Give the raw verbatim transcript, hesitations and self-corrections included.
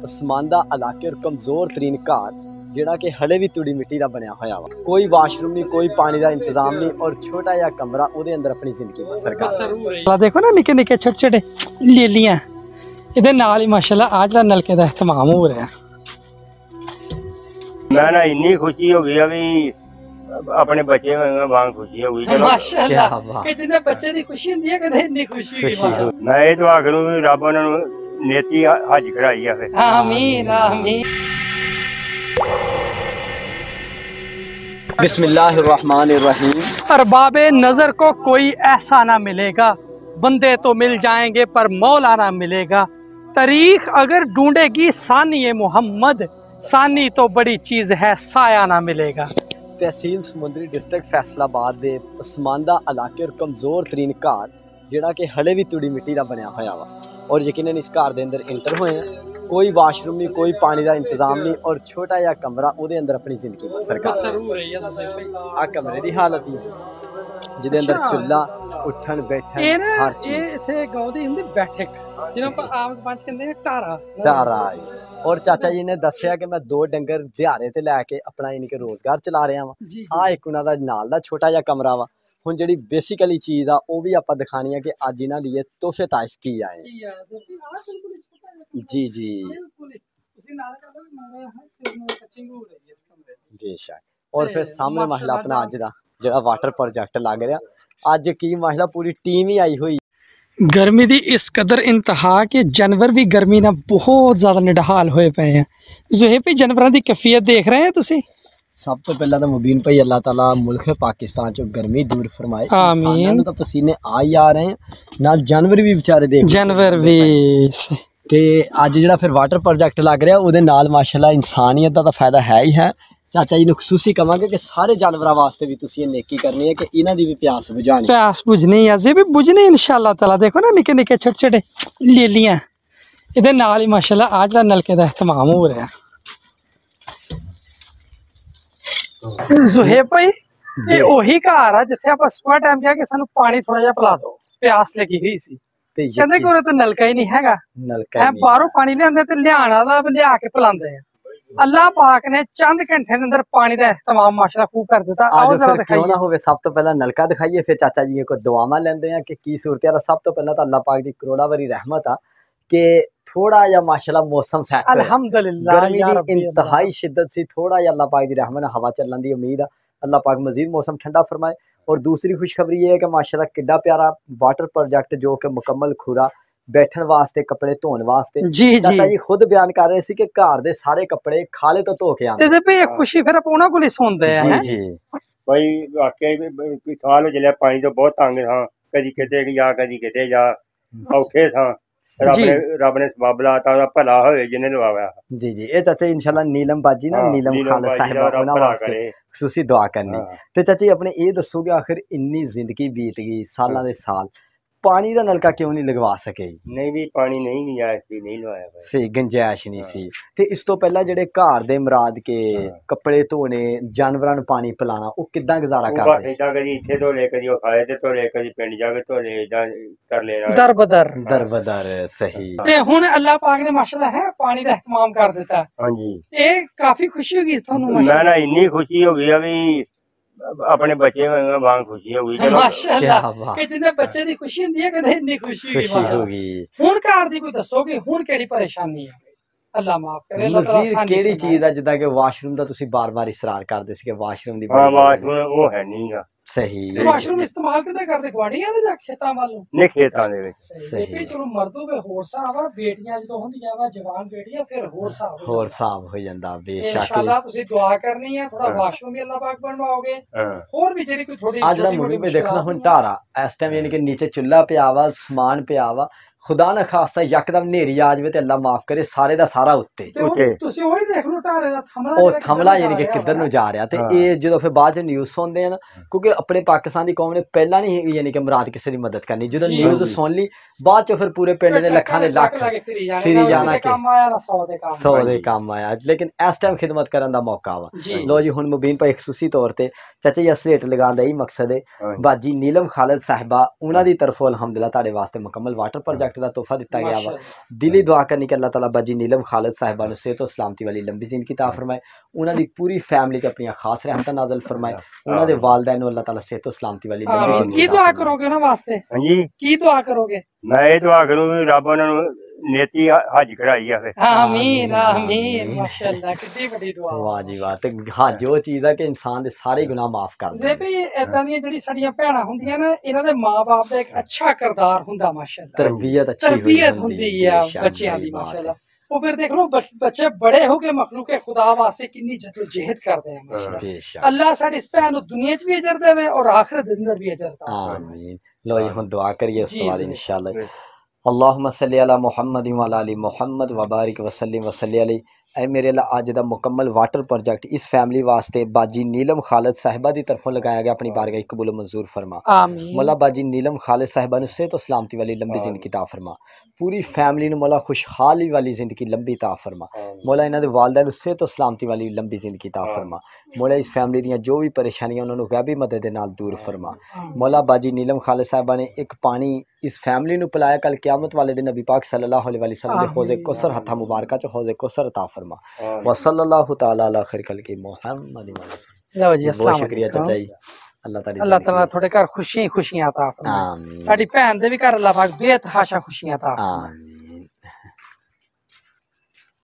ਪਸਮਾਨਦਾ ਇਲਾਕੇ ਔਰ ਕਮਜ਼ੋਰ ਤਰੀਨ ਘਰ ਜਿਹੜਾ ਕਿ ਹਲੇ ਵੀ ਤੂੜੀ ਮਿੱਟੀ ਦਾ ਬਣਿਆ ਹੋਇਆ ਵਾ। ਕੋਈ ਵਾਸ਼ਰੂਮ ਨਹੀਂ, ਕੋਈ ਪਾਣੀ ਦਾ ਇੰਤਜ਼ਾਮ ਨਹੀਂ ਔਰ ਛੋਟਾ ਜਿਹਾ ਕਮਰਾ, ਉਹਦੇ ਅੰਦਰ ਆਪਣੀ ਜ਼ਿੰਦਗੀ ਬਸਰ ਕਰ। ਦੇਖੋ ਨਾ ਨਿੱਕੇ ਨਿੱਕੇ ਛੋਟੇ ਛੋਟੇ ਲੇਲੀਆਂ, ਇਹਦੇ ਨਾਲ ਹੀ ਮਾਸ਼ਾਅੱਲਾ ਆ ਜਿਹੜਾ ਨਲਕੇ ਦਾ ਇhtਮਾਮ ਹੋ ਰਿਹਾ। मैं ना इन्नी खुशी हो गई अभी अपने बच्चे वांग खुशी हो गई। चलो माशाअल्लाह कि जिन्हें बच्चे दी खुशी हुंदी है कदे इतनी खुशी हुई। मैं ये दुआ करूं कि रब उन्हां नूं नेती हज कराई है। फिर आमीन आमीन। बिस्मिल्लाहिर्रहमानिर्रहीम। अरबाबे नजर को कोई ऐसा ना मिलेगा, बंदे तो मिल जाएंगे पर मौला ना मिलेगा। तारीख अगर ढूंढेगी सानी मोहम्मद, सानी तो बड़ी चीज है साया ना मिलेगा। तहसील समुंदरी डिस्ट्रिक्ट फैसलाबाद ਦੇ ਪਸਮਾਨਦਾ ਇਲਾਕੇ ਔਰ ਕਮਜ਼ੋਰ ਤਰੀਨ ਘਰ ਜਿਹੜਾ ਕਿ ਹਲੇ ਵੀ ਤੂੜੀ ਮਿੱਟੀ ਦਾ ਬਣਿਆ ਹੋਇਆ ਵਾ ਔਰ ਯਕੀਨਨ ਇਸ ਘਰ ਦੇ ਅੰਦਰ ਇੰਟਰ ਹੋਏ ਆ। ਕੋਈ ਵਾਸ਼ਰੂਮ ਨਹੀਂ, ਕੋਈ ਪਾਣੀ ਦਾ ਇੰਤਜ਼ਾਮ ਨਹੀਂ ਔਰ ਛੋਟਾ ਜਿਹਾ ਕਮਰਾ, ਉਹਦੇ ਅੰਦਰ ਆਪਣੀ ਜ਼ਿੰਦਗੀ ਬਸਰ ਕਰ ਰਹੀ ਹੈ। ਆ ਕਮਰੇ ਦੀ ਹਾਲਤ ਹੀ ਜਿਹਦੇ ਅੰਦਰ ਚੁੱਲ੍ਹਾ, ਉੱਠਣ ਬੈਠਣ ਹਰ ਚੀਜ਼। ਇਹ ਇੱਥੇ ਗਾਉਂਦੀ ਹੁੰਦੀ ਬੈਠਕ, ਜਿਹਨੂੰ ਆਪਾਂ ਆਮ ਜ਼ਬਾਨ ਚ ਕਹਿੰਦੇ ਆ ਢਾਰਾ ਢਾਰਾ। और चाचा जी ने दसिया कि मैं दो डंगर दिहाड़े ते लैके अपना यानी कि रोजगार चला रहा वा। आ एक उन्हां दा नाल दा छोटा जिहा कमरा वा। हुण जिहड़ी बेसिकली चीज़ आ वो भी आपां दिखानी है कि अज इन्हां लिए तोहफे ताइफ की आए। जी जी बेशक। और फिर सामने माशाल्लाह अपना अज दा जिहड़ा वाटर प्रोजेक्ट लग रहा, अज की माशाल्लाह पूरी टीम ही आई हुई। गर्मी की इस कदर इंतहा कि जानवर भी गर्मी ना बहुत ज़्यादा निढाल होए पे हैं। ज़ुहैब भाई जानवरों की कैफियत देख रहे हैं तुसी? सब तो पहला तो मुबीन भाई अल्लाह ताला मुल्क पाकिस्तान चो गर्मी दूर फरमाए। आमीन। तो पसीने आ ही आ रहे हैं, नाल जानवर भी बेचारे देख जानवर भी ते अज जिहड़ा फिर वाटर प्रोजेक्ट लग रहा उहदे नाल माशाल्लाह इंसानियत दा फायदा है ही है। चाचा जी ने खसूसी कहांगे कि सारे जानवरों वास्ते भी तुसीं नेकी करनी है कि इन्हां दी भी प्यास बुझानी। प्यास बुझनी है, अजे भी बुझनी इंशाअल्लाह ताला। देखो ना निक्के निक्के छोटे छोटे लेलियां, इहदे नाल ही माशाअल्लाह आ जिहड़ा नलके दा इhtमाम हो रहा। ज़ुहैब भाई ये ओही घर आ जिथे आपां सुबह टाइम कहा कि सानू पानी थोड़ा जिहा पिला दो, प्यास लगी हुई सी ते कहंदे कि उरे ते नलका ही नहीं हैगा। नलका है बाहरों पानी लिआंदे ते लिआण वाला लिआ के पिलांदे हैं। अल्लाह पाक ने चंद घंटे के अंदर पानी का इस्तेमाल माशाल्लाह खूब कर दिता। आओ जरा दिखाइए। ना होवे सब तो पहला नलका दिखाइए, फिर चाचा जी को दुआवां लेंदे हैं कि की सूरत है। सब तो पहला तो अल्लाह पाक दी करोड़ा वारी रहमत आ कि थोड़ा या माशाल्लाह मौसम सेट है। अल्हम्दुलिल्लाह। गर्मी दी इंतहाई शिद्दत सी, थोड़ा या अल्लाह पाक दी रहमत नाल हवा चलने दी उम्मीद है। अल्लाह पाक मजीद मौसम ठंडा फरमाए। और दूसरी खुशखबरी ये है कि माशाल्लाह किड्डा प्यारा वाटर प्रोजेक्ट जो कि मुकम्मल खुरा बैठन वास्ते, कपड़े धोने वास्ते। जी जी जी खुद बयान कर रहे सी कि घर दे सारे कपड़े खाले तो धो के आंदे। ते भाई खुशी फिर अपना को सुनदे हैं। जी जी भाई वाकई साल हो चलिया पानी तो बहुत तंग हां, कदी किते जा कदी किते जा औखे सा। रब ने रब ने सबब लाता दा भला होए जिन्ने दुआया। जी जी ए चाचा इंशाल्लाह नीलम बाजी ना नीलम खालिद साहिबा उन्हां वास्ते खुसूसी दुआ करनी। ते चाची अपने ये दसो कि आखिर इन्नी जिंदगी बीत गई, सालां दे साल, पानी का नलका क्यों नहीं लगवा सके? नहीं भी पानी नहीं गुंजाइश सी, नहीं लवाया सही गुंजाइश नहीं सी। ते इस तो पहला जेडे घर दे मुराद के कपड़े धोने, जानवरां नूं पानी पिलाना, वो किदां गुजारा करदे? इदां कदी इत्थे धो ले, कदी खाए ते धो ले, कदी पिंड जाके धो ले, इदां कर लेना दर बदर दर बदर। सही। ते हुण अल्लाह पाक ने माशाल्लाह है पानी दा इhtमाम कर दिता। हां जी ये काफी खुशी होगी थानू माशाल्लाह। मैं ना इन्नी खुशी हो गई अभी अपने बच्चे वांग खुशी हो गई। चलो माशाल्लाह कि जिन्हें बच्चे दी खुशी हुंदी है कदे इतनी खुशी खुशी होगी। हुण घर दी कोई दसो कि हुण केड़ी परेशानी है? अल्लाह माफ करे। अल्लाह ताला आसानी केड़ी चीज है जिद्दां कि वाशरूम दा तुसी बार-बार इसरार करदे सी कि वाशरूम दी। हां वाशरूम वो है नहीं गा। सही। वाशरूम इस्तेमाल किते करदे गवाड़ियां दे जा खेतां वालों? नहीं खेतां दे विच। सही। चलो मर्दों वे होर साहब आ, बेटियां जो होंदियां वा जवान बेटियां फिर होर साहब होर साहब हो जांदा। बेशक इंशाल्लाह तुसी दुआ करनी है, थोड़ा वाशरूम भी अल्लाह पाक बनवाओगे। और भी जेडी कोई थोड़ी आज दा मुंडी पे देखना हुन ढारा इस टाइम यानी कि नीचे चुल्ला पिया वा, समान पिया वा, खुदा ना खास्ता यकदम नेरी आ जाए तो अल्लाह माफ करे सारे दा सारा उत्ते तुसी ओही देख लो ढारे दा थमला ओ थमला यानी कि किधर नु जा रहा। ते ये जो फिर बाद च न्यूज़ सुनते हैं ना, क्योंकि अपने पाकिस्तान दी कौम ने पहला नहीं यानी कि मुराद किसी दी मदद करनी, जो न्यूज़ सुन ली बाद च फिर पूरे पिंड ने लखां दे लख फिरी जाना कि सौ दे काम आया। लेकिन इस टाइम खिदमत करन दा मौका वा। लो जी हुन मुबीन भाई खसूसी तौर ते चाचा जी असलेट लगान दा ही मकसद है। बाजी नीलम खालिद साहिबा उन्हां दी तरफों अल्हम्दुलिल्लाह तुहाडे वास्ते मुकम्मल वाटर प्रोजेक्ट प्रोजेक्ट का तोहफा दिता गया वा। दिली दुआ करनी कि अल्लाह ताला बाजी नीलम खालिद साहिबा नूं सेहत और सलामती वाली लंबी जिंदगी अता फरमाए, उन्हां दी पूरी फैमिली च अपनी खास रहमत नाज़िल फरमाए, उन्हां दे वालिदैन नूं अल्लाह ताला सेहत और सलामती वाली लंबी जिंदगी की दुआ करोगे ना वास्ते? हां जी की दुआ करोगे? मैं ये दुआ करूं रब उन्हां नूं नेती हज कराई है फिर। आमीन आमीन माशाअल्लाह, कितनी बड़ी दुआ। वाह जी वाह। ते हां जो चीज़ है कि इंसान दे सारे गुनाह माफ कर दे। ज़ेबी इदां दी जेहड़ी साडीਆਂ भैणां ਹੁੰਦੀਆਂ ना, इन्हां दे मां-बाप दा एक अच्छा किरदार हुंदा माशाअल्लाह, तरबियत अच्छी तरबियत हुंदी है बच्चों दी माशाअल्लाह। वो फिर देख लो बच्चे बड़े हो के मखलूक खुदा वास्ते कितनी जद्दोजहद करते हैं माशाअल्लाह। अल्लाह साडी इस भैन नूं दुनिया च भी अजर देवे और आखिरत दे अंदर भी अजर दे। आमीन। लो जी हुण दुआ करिए उस बाद इंशाअल्लाह। अल्लाहुम्मा सल्ली अला मुहम्मद व अला आलि मुहम्मद व बारिक वसल्लिम वसल्ली अलैहि। ऐ मेरे अल्लाह अज दा मुकम्मल वाटर प्रोजेक्ट इस फैमिली वास्ते बाजी नीलम खालिद साहिबा दी तरफों लगाया गया, अपनी बारगाह कबूल मंजूर फरमा। आमीन। मौला बाजी नीलम खालिद साहिबा नूं सेहत और सलामती वाली लंबी जिंदगी अता फरमा, पूरी फैमिली नूं मौला खुशहाली वाली जिंदगी लंबी अता फरमा। मौला इन्हां दे वालिदैन नूं सेहत और सलामती वाली लंबी जिंदगी अता फरमा। मौला इस फैमिली दियां जो भी परेशानियां उन्हां नूं गैबी मदद दे नाल दूर फरमा। मौला बाजी नीलम खालिद साहिबा ने एक पानी इस फैमिली नूं पिलाया, कल क़यामत वाले दिन नबी पाक सल्लल्लाहु अलैहि वसल्लम दे हौज़े कौसर हत्था मुबारका च हौज़े कौसर अता फरमा। व सल्लल्लाहु तआला अला खैर खल्क़ि मुहम्मद। लो जी अस्सलाम बहुत शुक्रिया चाचा जी। अल्लाह ताला अल्लाह ताला थोड़े घर खुशियां खुशियां अता फरमाए, साडी भैन दे भी घर अल्लाह पाक बेतहाशा खुशियां अता फरमाए।